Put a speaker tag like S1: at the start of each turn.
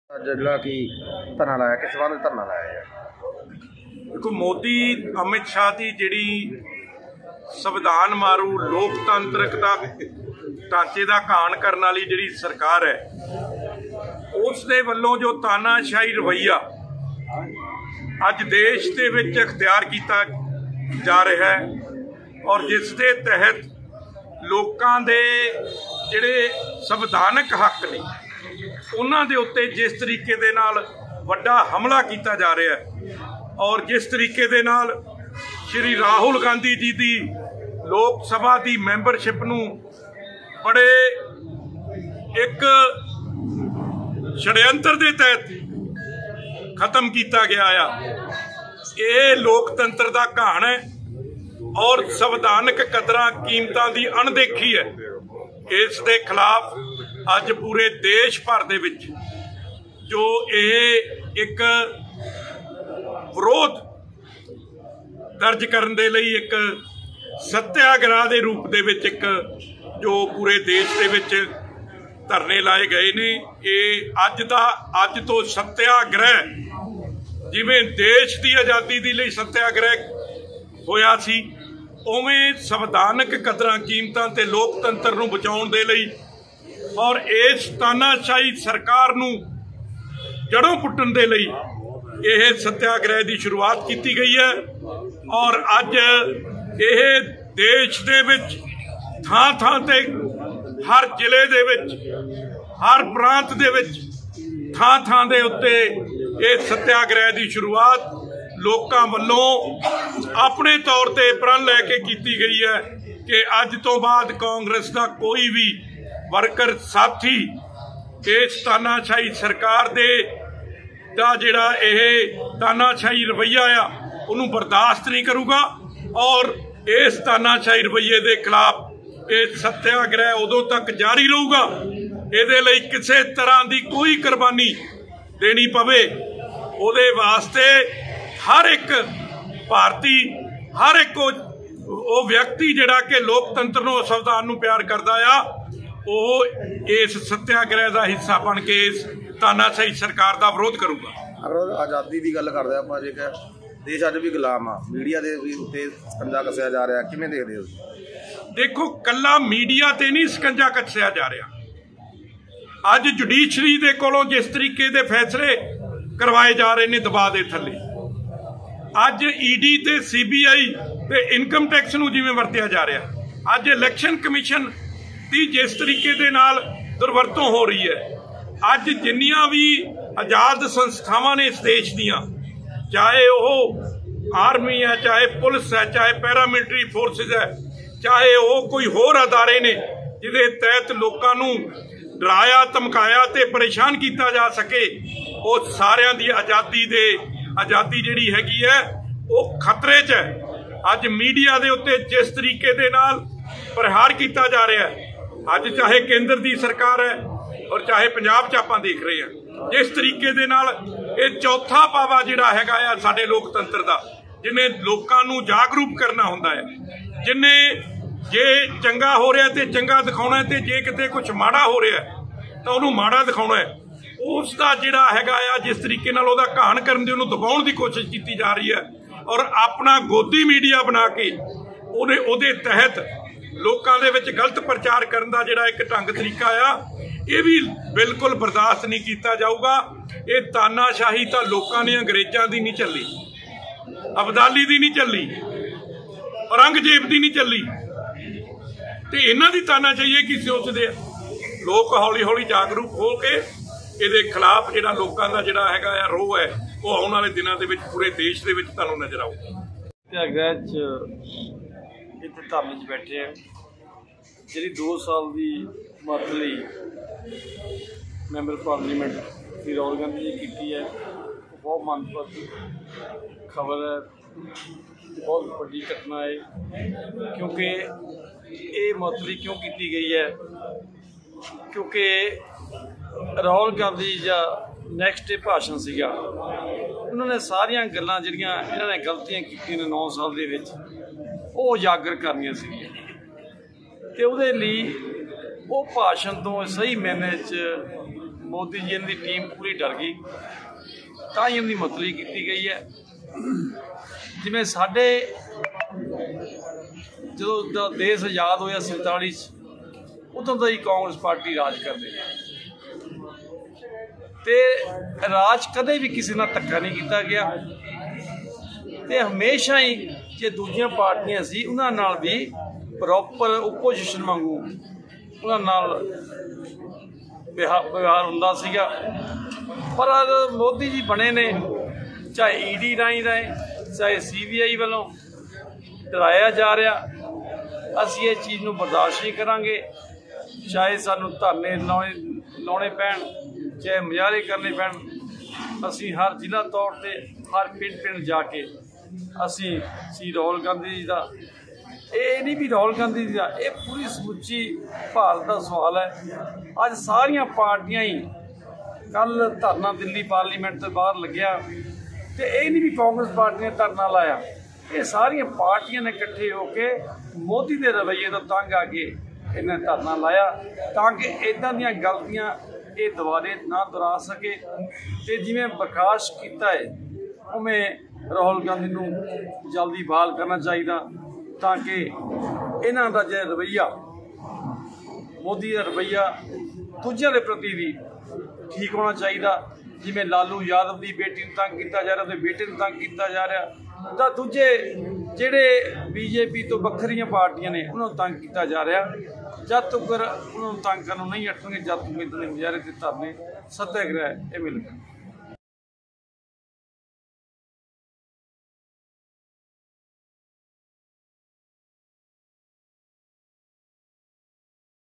S1: ਜਿਹੜਾ ਕਿ ਧਰਨਾ ਲਾਇਆ, ਕਿਸ ਸੰਬੰਧ ਵਿੱਚ ਧਰਨਾ ਲਾਇਆ ਹੈ?
S2: देखो, मोदी अमित शाह की जिहड़ी संविधान मारू लोकतंत्रक ढांचे का घाण करने वाली जिहड़ी सरकार है, उस दे वल्लों जो तानाशाही रवैया अज देश दे विच अख्तियार किया जा रहा है और जिस दे तहत लोकां दे जिहड़े संविधानक हक ने उन्हां दे उत्ते जिस तरीके दे नाल वड्डा हमला किया जा रहा है और जिस तरीके दे नाल श्री राहुल गांधी जी की लोक सभा की मैंबरशिप नूं बड़े एक षड्यंत्र के तहत खत्म किया गया है। ये लोकतंत्र का घाण है और संविधानक कदरां कीमतां की अणदेखी है। इस दे खिलाफ अज पूरे देश भर दे विच जो ये एक विरोध दर्ज करने दे लई एक सत्याग्रह के रूप दे विच एक जो पूरे देश दे विच धरने लाए गए ने, ये अज तो सत्याग्रह जिवें देश की आज़ादी के लिए सत्याग्रह होया सी, उवें संविधानक कदरां कीमतां ते लोकतंत्र नूं बचाउण दे लई और इस तानाशाही सरकार नूं जड़ों पुट्टण दे लई यह सत्याग्रह की शुरुआत की गई है। और अज यह देश दे विच थां थां ते हर जिले दे विच हर प्रांत दे विच थां थां दे उत्ते इस सत्याग्रह की शुरुआत लोकां वल्लों अपने तौर ते प्रण लैके की गई है कि अज तो बाद कांग्रेस का कोई भी वर्कर साथी इस तानाशाही सरकार दे दा जिहड़ा यह तानाशाही रवैया आ उन्होंने बर्दाश्त नहीं करूगा और इस तानाशाही रवैये के खिलाफ ये सत्याग्रह उदों तक जारी रहूगा। ये लई किसी तरह की कोई कुर्बानी देनी पवे उहदे वास्ते हर एक भारती हर एक वो व्यक्ति जिहड़ा कि लोकतंत्र नूं संविधान नूं प्यार करदा आ वो इस सत्याग्रह का हिस्सा बन के इस तानाशाही सरकार का विरोध करूगा।
S1: अगर आज़ादी की गल करते हैं जे देश अज भी गुलाम आ, मीडिया के भी उत्ते शिकंजा कसिया जा रहा, किवें देखदे हो?
S2: देखो, कला मीडिया ते नहीं शिकंजा कसिया जा रहा। अज जुडिशरी दे कोलों जिस तरीके दे फैसले करवाए जा रहे हैं दबाव के थले, अज ईडी ते सीबीआई ते इनकम टैक्स नूं जिवें वरतिया जा रहा, अज इलैक्शन कमीशन की जिस तरीके दे नाल दुरवरतों हो रही है, अज जिन्नियां भी आज़ाद संस्थावां ने इस देश दियां, चाहे वो आर्मी है, चाहे पुलिस है, चाहे पैरामिलिटरी फोर्सिस है, चाहे वो कोई होर अदारे ने जिहदे तहत लोकां नूं डराया धमकाया ते परेशान किया जा सके, वो सारियां दी आज़ादी जिहड़ी हैगी है वो खतरे च है। अज मीडिया दे उत्ते जिस तरीके दे नाल प्रहार किया जा रहा है, अज चाहे केंद्र की सरकार है और चाहे पंजाब च आपां देख रहे हैं जिस तरीके दे नाल ये चौथा पावा जिहड़ा हैगा आ साडे लोकतंत्र दा, जिन्हें लोकां नूं जागरूक करना हुंदा है, जिन्हें जे चंगा हो रहा तो चंगा दिखाउणा है ते जे किते कुछ माड़ा हो रहा है तो उहनूं माड़ा दिखाउणा है, उसका जिहड़ा हैगा आ जिस तरीके नाल उहदा घाण करन दी उहनूं दबाउण दी कोशिश की जा रही है और अपना गोदी मीडिया बना के उहदे तहत लोकां दे विच गलत प्रचार करन दा जिहड़ा एक ढंग तरीका आ, ये भी बिल्कुल बर्दाश्त नहीं किया जाऊगा। ये तानाशाही तो लोगों ने अंग्रेजों की नहीं चली, अबदाली की नहीं चली, औरंगजेब की नहीं चली, तो इन्हों की तानाशाही की सोचते हैं। लोग हौली हौली जागरूक हो के ये खिलाफ जो लोगों का जोड़ा है रोह है वो आने वाले दिनों के पूरे देश के तुहानूं नज़र आऊगा।
S3: सत्याग्रह इत्थे धरने च बैठे हैं जी 2 साल की मत लई मैंबर पार्लीमेंट श्री राहुल गांधी जी की है, बहुत मनपसंद खबर है, बहुत बड़ी घटना है। क्योंकि ये मतली क्यों की गई है, क्योंकि राहुल गांधी का नैक्सट भाषण सीगा, उन्होंने सारिया गल्लां जिहड़ियां इन्होंने गलतियां की 9 साल दे विच वो उजागर करनियां सी ते उहदे लई वो भाषण तो सही मैने ਮੋਦੀ ਜੀ ਦੀ ਟੀਮ ਪੂਰੀ ਡਰ ਗਈ, ਤਾਂ ਹੀ ਉਹਦੀ ਮੁਅੱਤਲੀ ਕੀਤੀ ਗਈ ਹੈ। ਜਿਵੇਂ ਸਾਡੇ ਜਦੋਂ ਦਾ ਦੇਸ਼ ਆਜ਼ਾਦ ਹੋਇਆ 47 'ਚ, ਉਦੋਂ ਦਾ ਹੀ ਕਾਂਗਰਸ ਪਾਰਟੀ ਰਾਜ ਕਰਦੇ ਤੇ ਰਾਜ ਕਦੇ ਵੀ ਕਿਸੇ ਨਾਲ ਧੱਕਾ ਨਹੀਂ ਕੀਤਾ ਗਿਆ ਤੇ ਹਮੇਸ਼ਾ ਹੀ ਜੇ ਦੂਜੀਆਂ ਪਾਰਟੀਆਂ ਸੀ ਉਹਨਾਂ ਨਾਲ ਵੀ ਪ੍ਰੋਪਰ ਓਪੋਜੀਸ਼ਨ ਵਾਂਗੂ ਉਹਨਾਂ ਨਾਲ ਵਿਵਹਾਰ ਹੁੰਦਾ ਸੀਗਾ। ਪਰ ਮੋਦੀ ਜੀ ਬਣੇ ਨੇ, ਚਾਹੇ ਈਡੀ ਰਾਹੀਂ ਚਾਹੇ CBI ਵੱਲੋਂ ਡਰਾਇਆ ਜਾ ਰਿਹਾ, ਅਸੀਂ ਇਹ ਚੀਜ਼ ਨੂੰ ਬਰਦਾਸ਼ਤ ਨਹੀਂ ਕਰਾਂਗੇ। ਚਾਹੇ ਸਾਨੂੰ ਧਰਨੇ ਲਾਉਣੇ ਪੈਣ, ਚਾਹੇ ਮੁਜ਼ਾਹਰੇ ਕਰਨੇ ਪੈਣ, ਅਸੀਂ ਹਰ ਜ਼ਿਲ੍ਹਾ ਤੌਰ 'ਤੇ ਹਰ ਪਿੰਡ ਜਾ ਕੇ ਅਸੀਂ ਸ਼੍ਰੀ ਰਾਹੁਲ ਗਾਂਧੀ ਜੀ ਦਾ, ਇਹ ਨਹੀਂ ਵੀ ਰਾਹੁਲ ਗਾਂਧੀ ਜੀ ਦਾ, ਇਹ ਪੂਰੀ ਸਮੁੱਚੀ ਭਾਰਤ ਦਾ ਸਵਾਲ ਹੈ। ਅੱਜ ਸਾਰੀਆਂ ਪਾਰਟੀਆਂ ਹੀ, ਕੱਲ੍ਹ ਧਰਨਾ ਦਿੱਲੀ ਪਾਰਲੀਮੈਂਟ ਤੋਂ ਬਾਹਰ ਲੱਗਿਆ ਤੇ ਇਹ ਨਹੀਂ ਵੀ ਕਾਂਗਰਸ ਪਾਰਟੀ ਨੇ ਧਰਨਾ ਲਾਇਆ, ਇਹ ਸਾਰੀਆਂ ਪਾਰਟੀਆਂ ਨੇ ਇਕੱਠੇ ਹੋ ਕੇ ਮੋਦੀ ਦੇ ਰਵੱਈਏ ਤੋਂ ਤੰਗ ਆ ਕੇ ਇਹਨੇ ਧਰਨਾ ਲਾਇਆ ਤਾਂ ਕਿ ਇੱਦਾਂ ਦੀਆਂ ਗਲਤੀਆਂ ਇਹ ਦੁਬਾਰੇ ਨਾ ਦੁਹਰਾ ਸਕੇ। ਤੇ ਜਿਵੇਂ ਬਰਖਾਸਤ ਕੀਤਾ ਹੈ ਉਵੇਂ ਰਾਹੁਲ ਗਾਂਧੀ ਨੂੰ ਜਲਦੀ ਬਹਾਲ ਕਰਨਾ ਚਾਹੀਦਾ ਤਾਂ ਕਿ ਇਹਨਾਂ ਦਾ ਜਿਹੜਾ ਰਵੱਈਆ, ਮੋਦੀ ਦਾ ਰਵੱਈਆ ਦੂਜਿਆਂ ਦੇ ਪ੍ਰਤੀ ਵੀ ਠੀਕ ਹੋਣਾ ਚਾਹੀਦਾ। ਜਿਵੇਂ ਲਾਲੂ ਯਾਦਵ ਦੀ ਬੇਟੀ ਨੂੰ ਤੰਗ ਕੀਤਾ ਜਾ ਰਿਹਾ, ਉਹਦੇ ਬੇਟੇ ਨੂੰ ਤੰਗ ਕੀਤਾ ਜਾ ਰਿਹਾ, ਤਾਂ ਦੂਜੇ ਜਿਹੜੇ BJP ਤੋਂ ਵੱਖਰੀਆਂ ਪਾਰਟੀਆਂ ਨੇ ਉਹਨਾਂ ਨੂੰ ਤੰਗ ਕੀਤਾ ਜਾ ਰਿਹਾ। ਜਦ ਤੱਕ ਉਹਨਾਂ ਨੂੰ ਤੰਗ ਕਰਨ ਨੂੰ ਨਹੀਂ ਹਟਣਗੇ, ਜਦ ਤੱਕ ਇਦਾਂ ਦੇ ਮੁਜ਼ਾਹਰੇ ਤੇ ਧਰਨੇ ਸੱਤਿਆਗ੍ਰਹਿ ਇਹ ਮਿਲਣਗੇ।